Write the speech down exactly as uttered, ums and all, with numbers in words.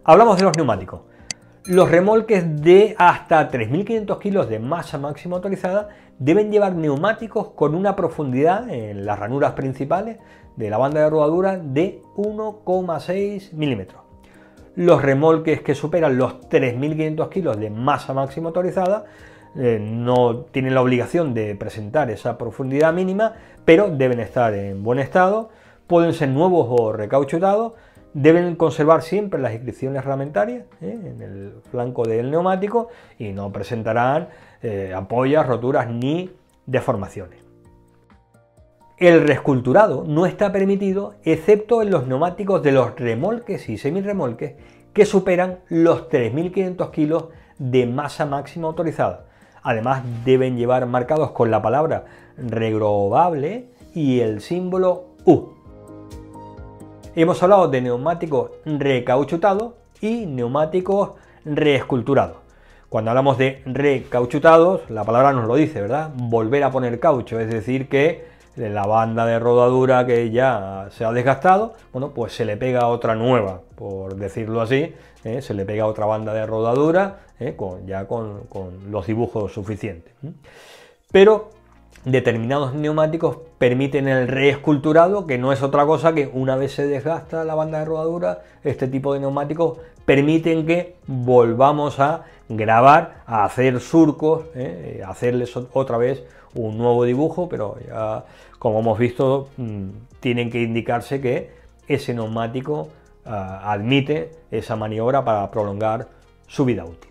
Hablamos de los neumáticos. Los remolques de hasta tres mil quinientos kilos de masa máxima autorizada deben llevar neumáticos con una profundidad en las ranuras principales de la banda de rodadura de uno coma seis milímetros. Los remolques que superan los tres mil quinientos kilos de masa máxima autorizada eh, no tienen la obligación de presentar esa profundidad mínima, pero deben estar en buen estado, pueden ser nuevos o recauchutados. Deben conservar siempre las inscripciones reglamentarias ¿eh? en el flanco del neumático y no presentarán eh, ampollas, roturas ni deformaciones. El reesculturado no está permitido excepto en los neumáticos de los remolques y semirremolques que superan los tres mil quinientos kilos de masa máxima autorizada. Además deben llevar marcados con la palabra regrobable y el símbolo U. Hemos hablado de neumáticos recauchutados y neumáticos reesculturados. Cuando hablamos de recauchutados, la palabra nos lo dice, ¿verdad? Volver a poner caucho, es decir que la banda de rodadura que ya se ha desgastado, bueno, pues se le pega otra nueva, por decirlo así, ¿eh? Se le pega otra banda de rodadura, ¿eh? con, ya con, con los dibujos suficientes. ¿eh? Pero determinados neumáticos permiten el reesculturado, que no es otra cosa que una vez se desgasta la banda de rodadura, este tipo de neumáticos permiten que volvamos a grabar, a hacer surcos, ¿eh? hacerles otra vez un nuevo dibujo, pero ya como hemos visto tienen que indicarse que ese neumático uh, admite esa maniobra para prolongar su vida útil.